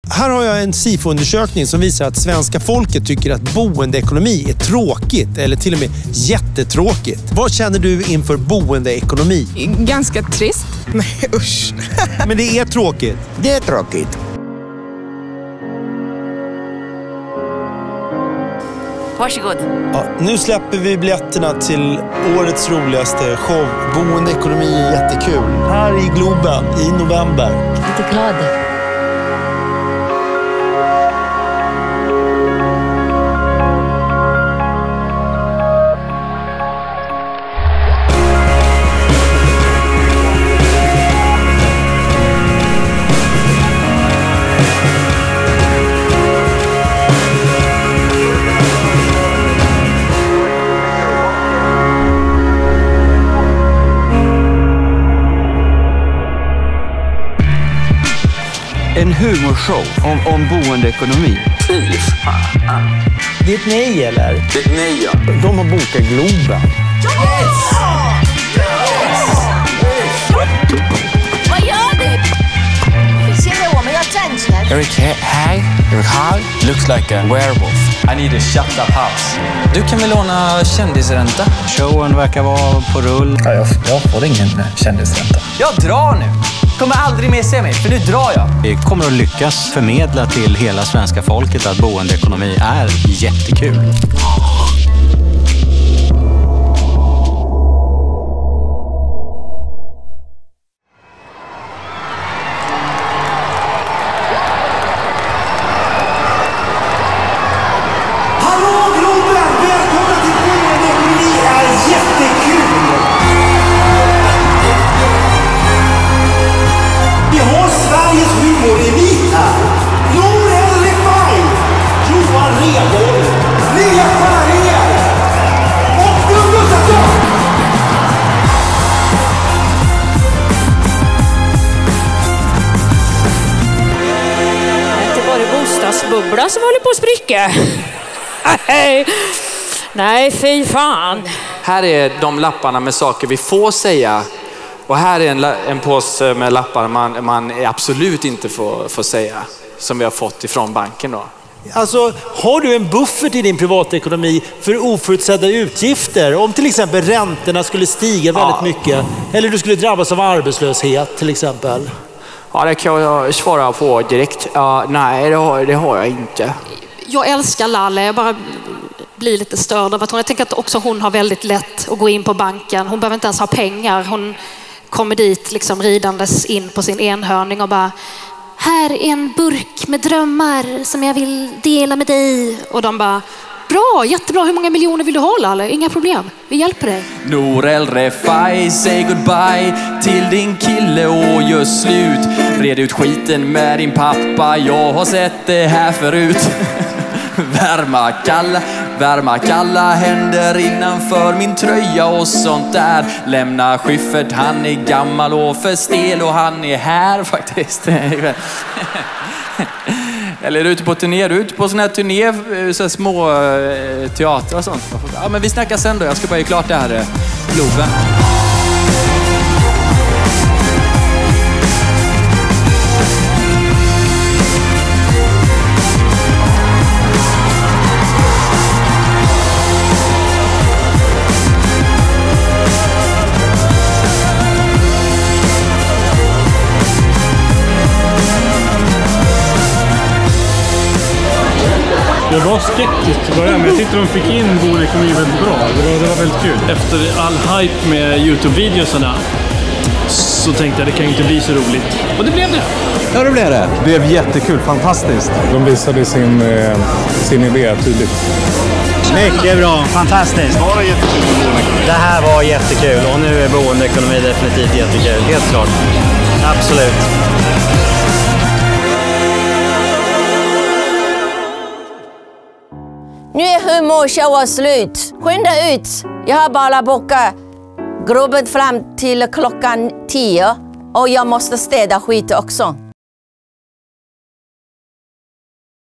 Här har jag en SIFO-undersökning som visar att svenska folket tycker att boendeekonomi är tråkigt eller till och med jättetråkigt. Vad känner du inför boendeekonomi? Ganska trist. Nej, usch. Men det är tråkigt. Det är tråkigt. Varsågod. Ja, nu släpper vi biljetterna till årets roligaste show. Boendeekonomi är jättekul. Här i Globen i november. Lite glad. En humorshow om boendeekonomi. Det är ett nej, eller? Det är ett nej, ja. De har bokat Globen. Vad gör du? Eric här. Looks like a werewolf. I need a shut up house. Du kan väl låna kändisränta? Showen verkar vara på rull. Ja, jag får ingen kändisränta. Jag drar nu. Kommer aldrig mer se mig, för nu drar jag. Vi kommer att lyckas förmedla till hela svenska folket att boendeekonomi är jättekul. Hallå Globen! Välkomna till boendeekonomi är jättekul! Vi har Sveriges humorelit här. Nour El Refai, Johan Rheborg, Nya Skäringer och Björn Gustafsson. Inte bara bostadsbubbla som håller på att spricka. Nej, fy fan. Här är de lapparna med saker vi får säga. Och här är en påse med lappar man absolut inte får säga. Som vi har fått ifrån banken då. Alltså, har du en buffert i din privatekonomi för oförutsedda utgifter? Om till exempel räntorna skulle stiga väldigt mycket. Eller du skulle drabbas av arbetslöshet till exempel. Ja, det kan jag svara på direkt. Nej, det har jag inte. Jag älskar Lalle. Jag bara blir lite störd av att jag tänker att också hon har väldigt lätt att gå in på banken. Hon behöver inte ens ha pengar. Hon kommer dit liksom ridandes in på sin enhörning och bara: här är en burk med drömmar som jag vill dela med dig. Och de bara: bra, jättebra. Hur många miljoner vill du ha, Lalle? Inga problem. Vi hjälper dig. Nour El Refai, say goodbye till din kille och gör slut. Red ut skiten med din pappa. Jag har sett det här förut. Värma kalla händer innanför min tröja och sånt där. Lämna Schyffert, han är gammal och för stel och han är här faktiskt. Eller är du ute på turné? Du är ute på sån här turné, så här små teater och sånt. Ja, men vi snackar sen då. Jag ska bara göra klart det här Globen. Jag var skeptisk till början, men jag tyckte de fick in boendeekonomi väldigt bra. Det var väldigt kul. Efter all hype med YouTube-videosarna så tänkte jag det kan ju inte bli så roligt. Och det blev det. Ja, det blev det. Det blev jättekul, fantastiskt. De visade sin idé tydligt. Mycket bra, fantastiskt. Var det jättekul med boendeekonomi? Det här var jättekul och nu är boendeekonomi definitivt jättekul. Helt klart. Absolut. Nu är humorshowen slut. Skynda ut. Jag har bara bokat Globen fram till klockan 10. Och jag måste städa skit också.